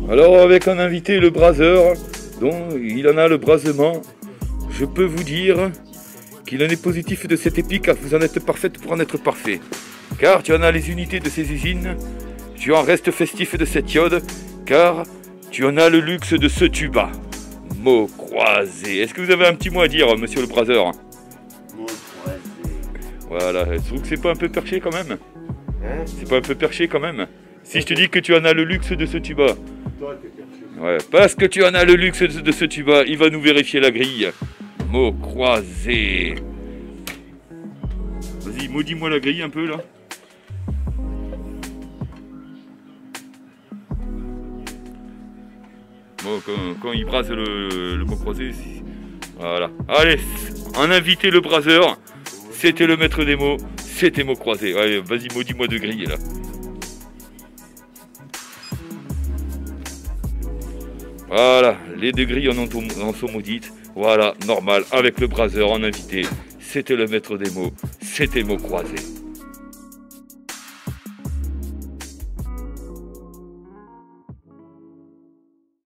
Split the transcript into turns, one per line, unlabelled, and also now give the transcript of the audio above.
Alors avec un invité, le braseur, dont il en a le brasement, je peux vous dire qu'il en est positif de cette épique, car vous en êtes parfaite pour en être parfait. Car tu en as les unités de ces usines, tu en restes festif de cette iode, car tu en as le luxe de ce tuba. Mot croisé. Est-ce que vous avez un petit mot à dire, monsieur le braseur?
Mot croisé.
Voilà, je trouve que c'est pas un peu perché quand même.
Hein?
C'est pas un peu perché quand même. Si je te dis que tu en as le luxe de ce tuba.
Toi, t'es perché.
Ouais, parce que tu en as le luxe de ce tuba, il va nous vérifier la grille. Mot croisé. Vas-y, maudis-moi la grille un peu là. Bon, quand il brasse le mot croisé, voilà. Allez, un invité le braseur, c'était le maître des mots, c'était mot croisé. Allez, vas-y, maudis-moi de grille là. Voilà, les deux grilles en sont maudites. Voilà, normal, avec le braseur en invité, c'était le maître des mots, c'était mot croisé.